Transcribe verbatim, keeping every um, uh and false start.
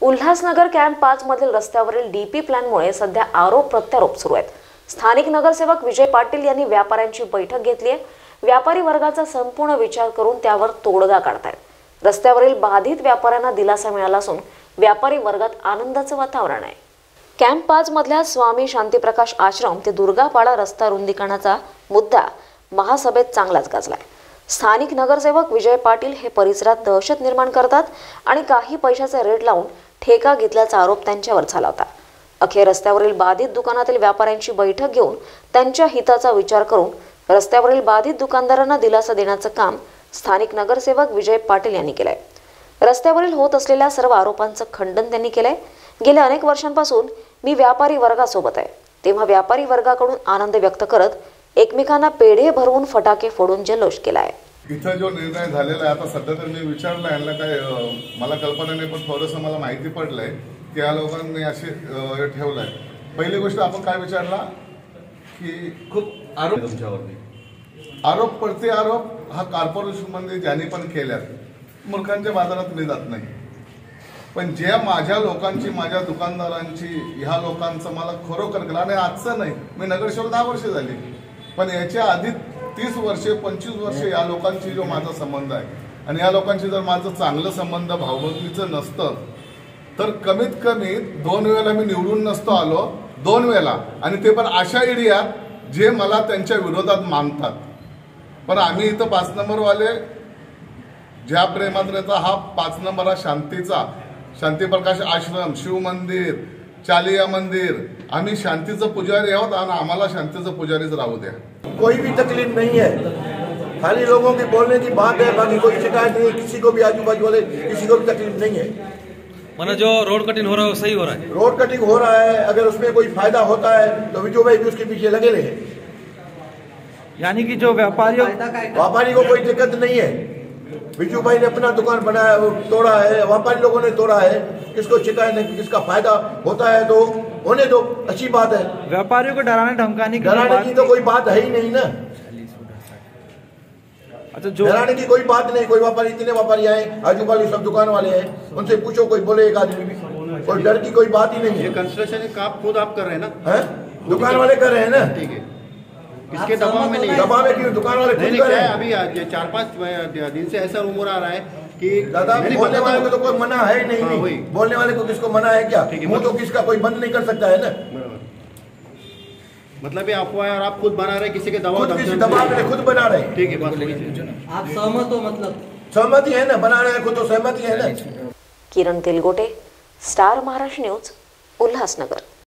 Ulhasnagar camp पाच मधील रस्त्यावरील डीपी प्लॅनमुळे सध्या आरोप प्रत्यारोप सुरू आहेत। स्थानिक नगरसेवक विजय पाटील यांनी व्यापाऱ्यांची बैठक घेतली आहे। व्यापारी वर्गाचा संपूर्ण विचार करून त्यावर तोडगा काढतायत। रस्त्यावरील बाधित व्यापाऱ्यांना दिलासा मिळाला असून व्यापारी वर्गात आनंदाचं वातावरण आहे। कॅम्प पाच मधल्या स्वामी शांतीप्रकाश आश्रम ते दुर्गापाडा रस्ता रुंदीकरणाचा मुद्दा महासभेत चांगलाच गाजलाय। स्थानिक नगरसेवक विजय पाटील हे परिसरात दहशत निर्माण करतात आणि काही पैशाचे रेट लावून ठेका घेतल्याचा आरोप त्यांच्यावर झाला होता। अखेर रस्त्यावरील बाधित दुकानातील व्यापाऱ्यांची बैठक घेऊन त्यांच्या हिताचा विचार करून रस्त्यावरील बाधित दुकानदारांना दिलासा देण्याचं काम स्थानिक नगरसेवक विजय पाटील यांनी केलंय। रस्त्यावरील होत असलेल्या सर्व आरोपांचं खंडन त्यांनी केलंय। गेल्या अनेक वर्षांपासून मी व्यापारी वर्गासोबत आहे, तेव्हा व्यापारी वर्गाकडून आनंद व्यक्त करत एकमेकांना पेढे भरवून फटाके फोडून जल्लोष केलाय। इथं जो निर्णय झालेला आहे, आता सध्या तर मी विचारलं यांना, काय मला कल्पना नाही, पण थोडंसं मला माहिती पडलंय की या लोकांनी असे ठेवलंय। पहिली गोष्ट आपण काय विचारला की खूप आरोप तुमच्यावरती आरोप प्रति आरोप हा कॉर्पोरेशन मध्ये ज्यांनी पण केल्यात, मूर्खांच्या बाजारात मी जात नाही, पण ज्या माझ्या लोकांची, माझ्या दुकानदारांची, ह्या लोकांचं मला खरोखर गेला आणि आजचं नाही, मी नगरसेवक दहा वर्ष झाली, पण याच्या आधी तीस वर्षे पंचवीस वर्षे या लोकांची जो माझा संबंध आहे आणि या लोकांची जर माझं चांगलं संबंध भावबंदीचं नसतं तर कमीत कमी दोन वेळेला मी निवडून नसतो आलो, दोन वेळेला, आणि ते पण अशा एरियात जे मला त्यांच्या विरोधात मानतात। पण आम्ही इथं पाच नंबरवाले ज्या प्रेमात राहता, हा पाच नंबर हा शांतीचा, शांतीप्रकाश आश्रम, शिव मंदिर, चालिया मंदिर, आम्ही शांतीचं पुजारी आहोत आणि आम्हाला शांतीचं पुजारीच राहू द्या। कोई भी तकलीफ नहीं है, खाली लोगों की बोलने की बात है, बाकी कोई शिकायत नहीं, किसी को भी आजू बाजू वाले किसी को भी तकलीफ नहीं है। माना जो रोड कटिंग हो रहा है वो सही हो रहा है, रोड कटिंग हो रहा है, अगर उसमें कोई फायदा होता है तो विजय भाई भी उसके पीछे लगे रहे। यानी कि जो व्यापारियों व्यापारी को कोई दिक्कत नहीं है। विजू भाई ने अपना दुकान बनाया, तोड़ा है, व्यापारी लोगों ने तोड़ा है, किसको शिकायत नहीं, किसका फायदा होता है तो होने दो, अच्छी बात है। व्यापारियों को डराने धमकाने की डराने की तो कोई बात है ही नहीं ना। अच्छा, जो डराने की कोई बात नहीं। कोई व्यापारी, इतने व्यापारी आए, आजू बाजू सब दुकान वाले हैं, उनसे पूछो, कोई बोले एक आदमी भी, कोई डर की कोई बात ही नहीं है। कंस्ट्रक्शन का आप खुद आप कर रहे हैं ना? है, दुकान वाले कर रहे हैं ना। ठीक है, इसके दबाव में नहीं, दबाव में क्यों? दुकान वाले खुद कर रहे हैं। अभी चार पाँच दिन से ऐसा रूमर आ रहा है कि दादा बोलने वाले को तो कोई मना है नहीं, हाँ, नहीं। बोलने वाले को किसको मना है क्या? मुंह तो किसका कोई बंद नहीं कर सकता है ना। मतलब ये अफवाह है और आप खुद बना रहे, किसी के दबाव खुद किसी दबाव में खुद बना रहे। ठीक है, आप सहमत हो? मतलब सहमति है ना, बना रहे हैं खुद तो सहमति है ना। Kiran Telgote, Star Maharashtra News, Ulhasnagar.